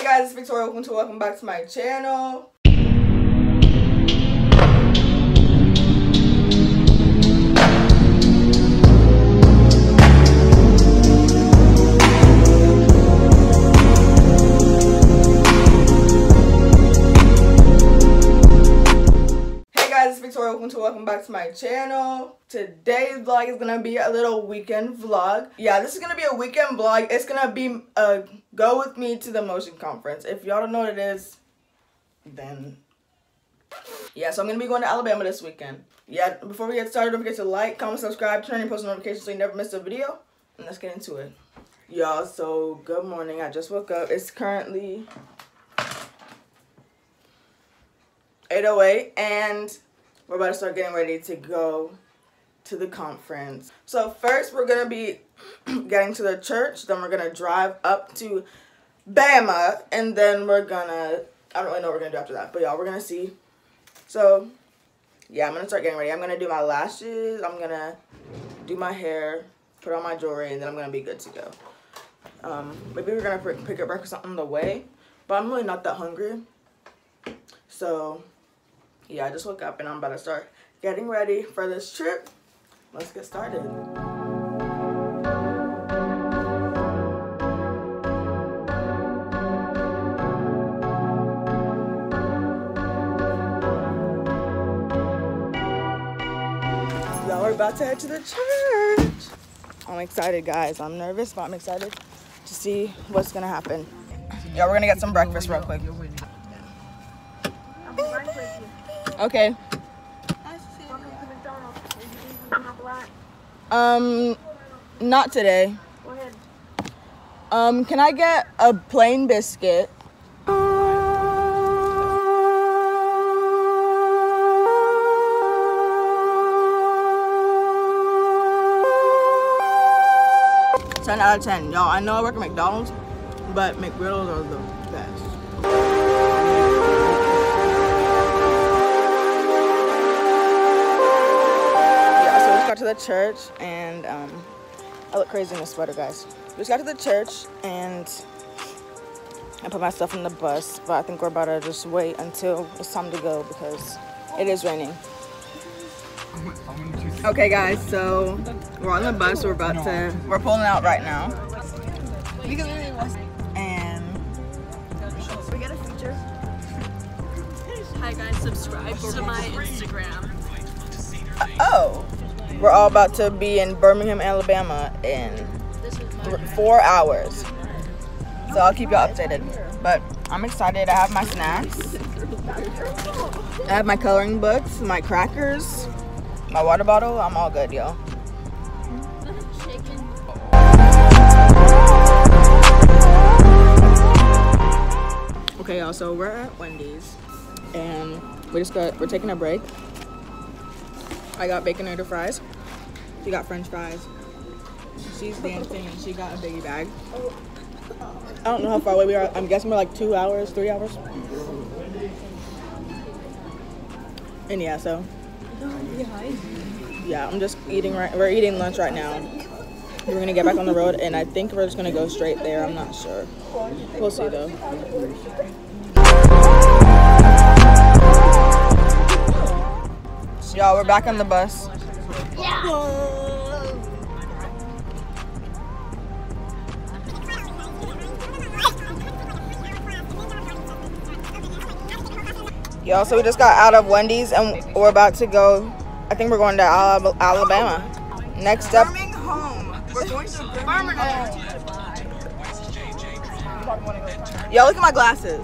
guys, it's Victoria. Welcome back to my channel. Welcome back to my channel. Today's vlog is gonna be a little weekend vlog. Yeah, this is gonna be a weekend vlog. It's gonna be a go with me to the motion conference. If y'all don't know what it is, then yeah, so I'm gonna be going to Alabama this weekend. Yeah, before we get started, don't forget to like, comment, subscribe, turn on your post notifications so you never miss a video. And let's get into it. Y'all, so good morning. I just woke up. It's currently 8:08 and we're about to start getting ready to go to the conference. So first we're gonna be getting to the church, then we're gonna drive up to Bama, and then we're gonna, I don't really know what we're gonna do after that, but y'all, we're gonna see. So yeah, I'm gonna start getting ready. I'm gonna do my lashes, I'm gonna do my hair, put on my jewelry, and then I'm gonna be good to go. Maybe we're gonna pick up breakfast on the way, but I'm really not that hungry. So yeah, I just woke up and I'm about to start getting ready for this trip. Let's get started. Y'all, we're about to head to the church. I'm excited, guys. I'm nervous, but I'm excited to see what's gonna happen. Y'all, we're gonna get some breakfast real quick. Okay. Not today. Go ahead. Can I get a plain biscuit? Ten out of 10. Y'all, I know I work at McDonald's, but McGriddles are the best. Got to the church and I look crazy in this sweater, guys. We just got to the church and I put my stuff in the bus, but I think we're about to just wait until it's time to go because it is raining. Okay, guys, so we're on the bus. We're pulling out right now. And we got a feature. Hi guys, subscribe to my Instagram. Oh. We're all about to be in Birmingham, Alabama in 4 hours. So I'll keep y'all updated. But I'm excited. I have my snacks. I have my coloring books, my crackers, my water bottle. I'm all good, y'all. Okay, y'all, so we're at Wendy's and we're taking a break. I got baconator fries. She got french fries. She's dancing and she got a biggie bag. I don't know how far away we are. I'm guessing we're like 2 hours, 3 hours. And yeah, so. Yeah, I'm just eating we're eating lunch right now. We're gonna get back on the road and I think we're just gonna go straight there. I'm not sure. We'll see though. Y'all, we're back on the bus. Yeah. Y'all, so we just got out of Wendy's and we're about to go. I think we're going to Alabama. Next up. Birmingham. We're going to Birmingham. Y'all, look at my glasses.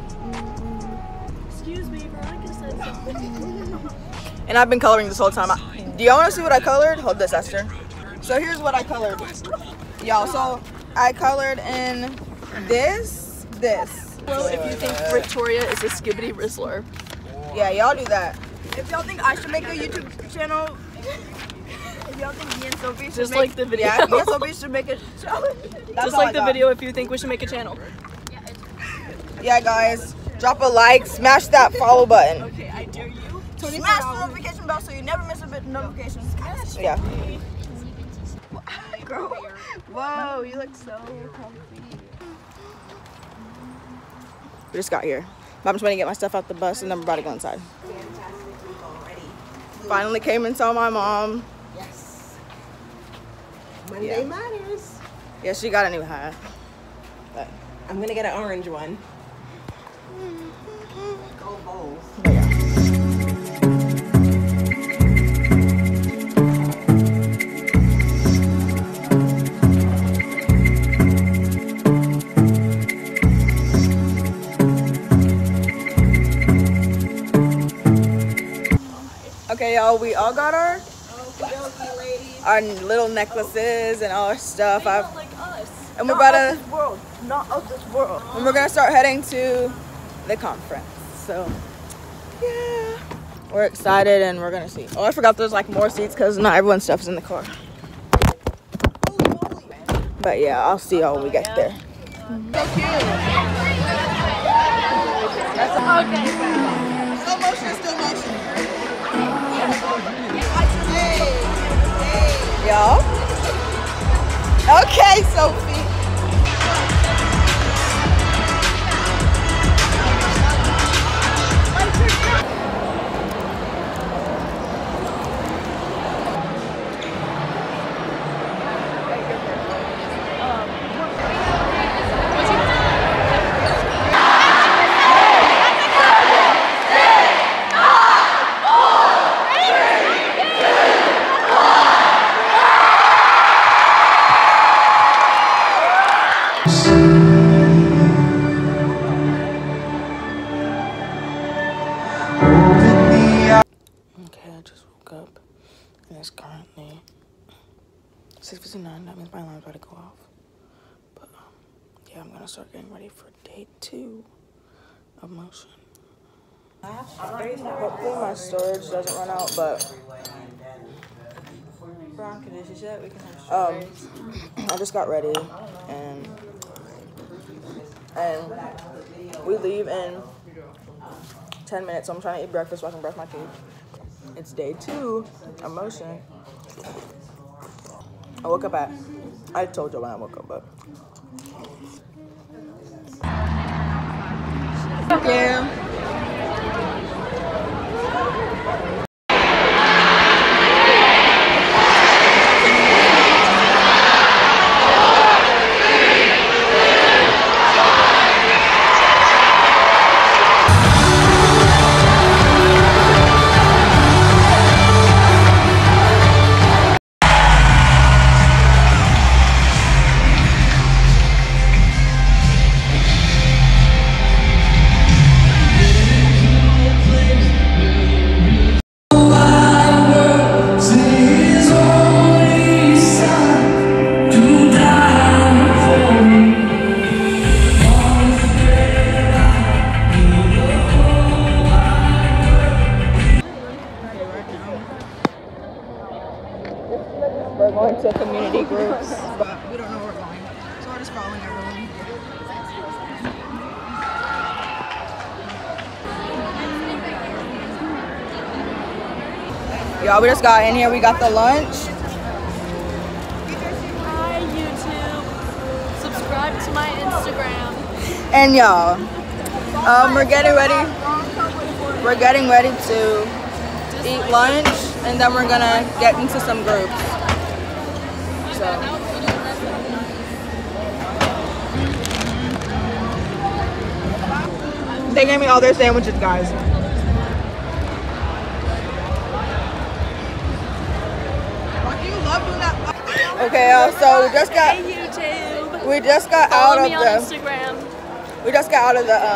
Excuse me, Veronica said something. And I've been coloring this whole time. Do y'all want to see what I colored? Hold this, Esther. So here's what I colored. Y'all, so I colored in this. Well, if you think Victoria is a skibbity rizzler. Yeah, y'all do that. If y'all think I should make a YouTube channel, if y'all think me and Sophie should Just make, like the video. yeah, me and Sophie should make a challenge. Just like the video if you think we should make a channel. Yeah, guys, drop a like, smash that follow button. Okay, I dare you. Smash the notification bell so you never miss a bit of notifications. Yeah. Girl, whoa, you look so comfy. We just got here. I'm just going to get my stuff out the bus and then we're about to go inside. Finally came and saw my mom. Yes. Monday matters. Yeah, she got a new hat. But I'm gonna get an orange one. Go Bulls. but yeah. Okay, y'all, we all got our little necklaces and all our stuff. Not like us. And we're about to, This world, not of this world. and we're gonna start heading to the conference. So, yeah, we're excited and we're gonna see. Oh, I forgot there's like more seats because not everyone's stuff is in the car. But yeah, I'll see y'all when we get there. So cute. Slow motion is still motion. Y'all. Okay, Sophie. Okay, I just woke up and it's currently 6:59. That means my alarm's about to go off. But yeah, I'm gonna start getting ready for day 2 of motion. Hopefully my storage doesn't run out, but I just got ready and we leave in 10 minutes, so I'm trying to eat breakfast so I can brush my teeth. It's day 2 of motion. I woke up I told you when I woke up, but. Yeah. We're going to community groups, but we don't know where we're going, so we're just following everyone. Y'all, we just got in here. We got the lunch. Hi, YouTube. Subscribe to my Instagram. And y'all, we're getting ready. We're getting ready to eat lunch, and then we're gonna get into some groups. So. They gave me all their sandwiches, guys. Okay, so we just got. Hey, YouTube. We just got Follow out me of on the. Instagram. We just got out of the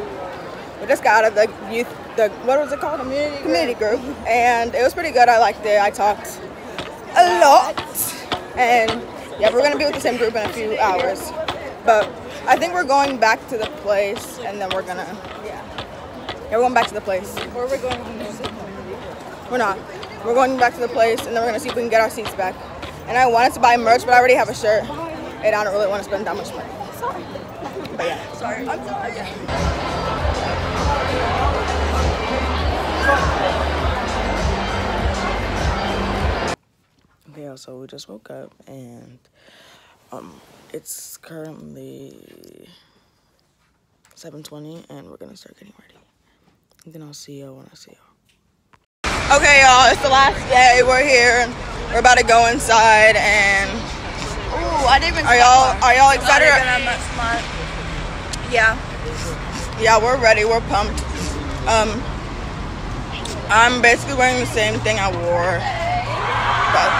youth, what was it called? Community group. And it was pretty good. I liked it. I talked a lot. And yeah, we're gonna be with the same group in a few hours. But I think we're going back to the place and then we're gonna we're going back to the place. Or we're going to We're not. We're going back to the place and then we're gonna see if we can get our seats back. And I wanted to buy merch, but I already have a shirt. And I don't really want to spend that much money. Sorry. But yeah. Sorry. I'm sorry. Okay, so we just woke up and it's currently 7:20, and we're gonna start getting ready. And then I'll see you when I see you. Okay, y'all, it's the last day. We're here. We're about to go inside, and Ooh, I didn't even. are y'all excited? Yeah. Yeah, we're ready. We're pumped. I'm basically wearing the same thing I wore. But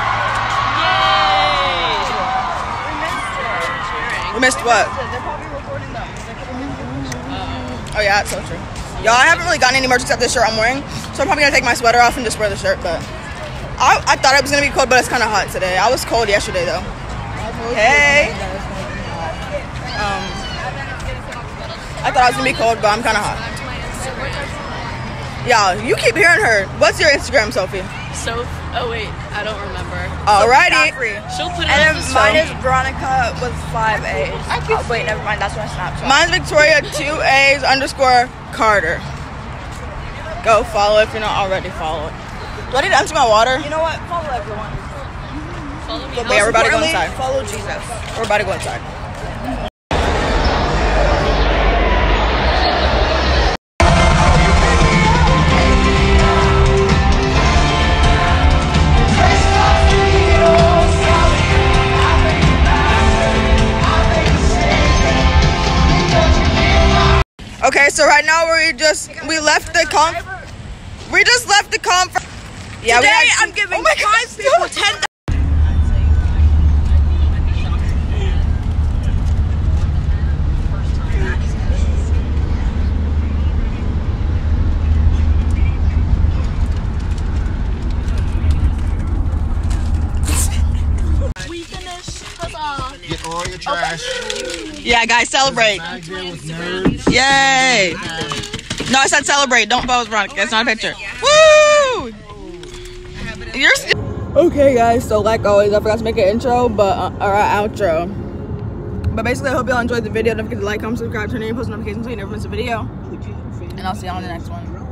we missed what? They're probably recording them. Oh yeah, that's so true. Y'all, I haven't really gotten any merch except this shirt I'm wearing, so I'm probably gonna take my sweater off and just wear the shirt. But I thought it was gonna be cold, but it's kind of hot today. I was cold yesterday though. Hey. I thought I was gonna be cold, but I'm kind of hot. Y'all, you keep hearing her. What's your Instagram, Sophie? Oh wait, I don't remember. Alrighty. She'll put it And on then the mine story. is Veronica with 5 A's. Oh, wait, never mind. That's my Snapchat. Mine's Victoria 2A's_Carter. Go follow if you're not already following. Do I need to empty my water? You know what? Follow everyone. Follow me. But yeah, we're about to go inside. Follow Jesus. We're about to go inside. Okay, so right now we just left the conference. Yeah, Today I'm giving 5 people 10. We finished. Huzzah. Get all your trash. Yeah, guys, celebrate. Back there with nerds. Yay! No, I said celebrate. Don't pose, Veronica. It's not a picture. Woo! You're okay, guys. So like always, I forgot to make an intro, but or an outro. But basically, I hope y'all enjoyed the video. Don't forget to like, comment, subscribe, turn on your post notifications so you never miss a video. And I'll see y'all in the next one.